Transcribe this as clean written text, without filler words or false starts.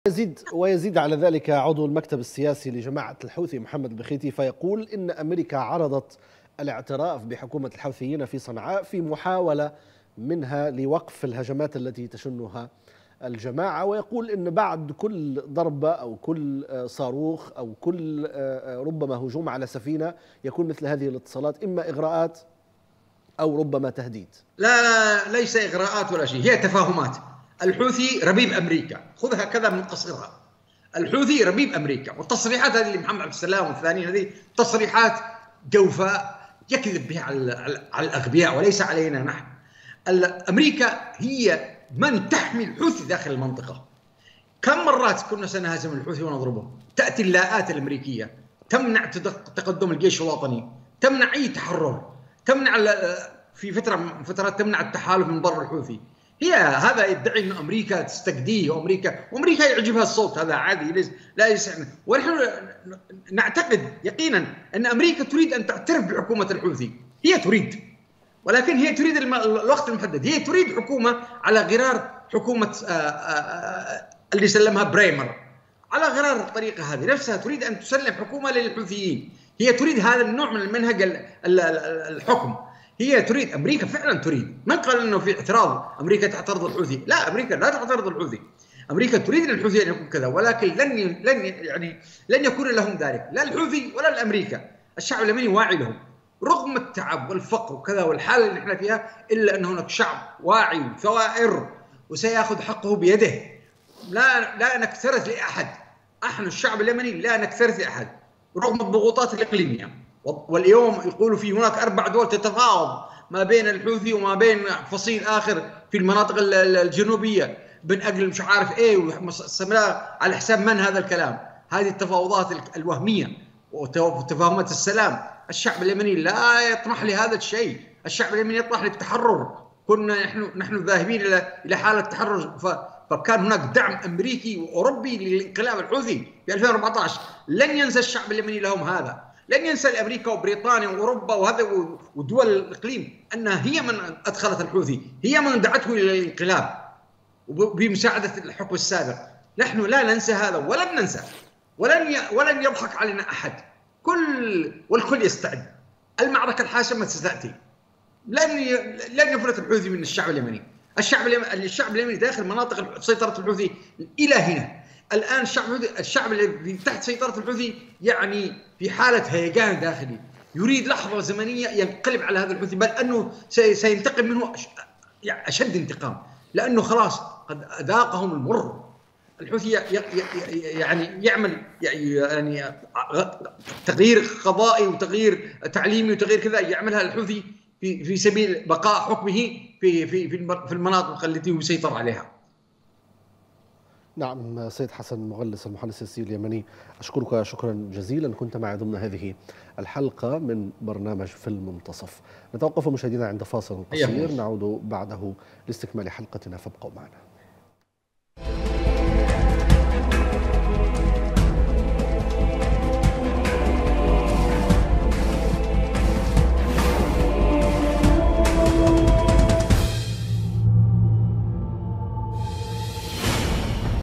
ويزيد على ذلك عضو المكتب السياسي لجماعة الحوثي محمد البخيتي فيقول إن أمريكا عرضت الاعتراف بحكومة الحوثيين في صنعاء في محاولة منها لوقف الهجمات التي تشنها الجماعة، ويقول إن بعد كل ضربة أو كل صاروخ أو كل ربما هجوم على سفينة يكون مثل هذه الاتصالات إما إغراءات أو ربما تهديد. لا، ليس إغراءات ولا شيء، هي تفاهمات. الحوثي ربيب أمريكا، خذها كذا من قصرها. الحوثي ربيب أمريكا، والتصريحات هذه لمحمد عبد السلام والثانيين هذه تصريحات جوفاء يكذب بها على الأغبياء وليس علينا نحن. أمريكا هي من تحمي الحوثي داخل المنطقة. كم مرات كنا سنهزم الحوثي ونضربهم؟ تأتي اللاءات الأمريكية تمنع تقدم الجيش الوطني، تمنع أي تحرر، تمنع في فترة من فترات تمنع التحالف من بر الحوثي. هذا يدعي أن أمريكا تستجديه، وأمريكا يعجبها الصوت، هذا عادي لا يسعنا. ونحن نعتقد يقينا أن أمريكا تريد أن تعترف بحكومة الحوثي، هي تريد، ولكن هي تريد الوقت المحدد. هي تريد حكومة على غرار حكومة اللي سلمها بريمر، على غرار الطريقة هذه نفسها تريد أن تسلم حكومة للحوثيين. هي تريد هذا النوع من المنهج الحكم. هي تريد، أمريكا فعلا تريد. من قال أنه في اعتراض أمريكا تعترض الحوثي؟ لا، أمريكا لا تعترض الحوثي. أمريكا تريد الحوثي أن يكون كذا، ولكن لن يكون لهم ذلك، لا الحوثي ولا الأمريكا. الشعب اليمني واعي لهم رغم التعب والفقر وكذا والحالة اللي احنا فيها، إلا أن هناك شعب واعي وثوائر وسيأخذ حقه بيده. لا نكترث لأحد. احنا الشعب اليمني لا نكترث لأحد رغم الضغوطات الإقليمية. واليوم يقولوا في هناك 4 دول تتفاوض ما بين الحوثي وما بين فصيل آخر في المناطق الجنوبية من أجل مش عارف إيه والسمراء. على حساب من هذا الكلام؟ هذه التفاوضات الوهمية وتفاهمات السلام. الشعب اليمني لا يطمح لهذا الشيء. الشعب اليمني يطمح للتحرر. كنا نحن ذاهبين إلى حالة تحرر، فكان هناك دعم أمريكي وأوروبي للانقلاب الحوثي في 2014. لن ينسى الشعب اليمني لهم هذا، لن ينسى أمريكا وبريطانيا وأوروبا وهذا ودول الإقليم أنها هي من أدخلت الحوثي، هي من دعته إلى الانقلاب بمساعدة الحكم السابق. نحن لا ننسى هذا ولن ننسى، ولن يضحك علينا أحد. والكل يستعد. المعركة الحاسمة ستأتي. لن يفلت الحوثي من الشعب اليمني. الشعب اليمني داخل مناطق سيطرة الحوثي إلى هنا. الآن الشعب الذي تحت سيطرة الحوثي يعني في حالة هيجان داخلي، يريد لحظة زمنية ينقلب على هذا الحوثي، بل أنه سينتقم منه أشد انتقام، لأنه خلاص قد أذاقهم المر. الحوثي يعني يعمل يعني تغيير قضائي وتغيير تعليمي وتغيير كذا، يعملها الحوثي في سبيل بقاء حكمه في المناطق التي هو سيطر عليها. نعم، سيد حسن مغلس المحلل السياسي اليمني، أشكرك شكرا جزيلا. كنت معي ضمن هذه الحلقة من برنامج في المنتصف. نتوقف مشاهدينا عند فاصل قصير، نعود بعده لاستكمال حلقتنا، فابقوا معنا.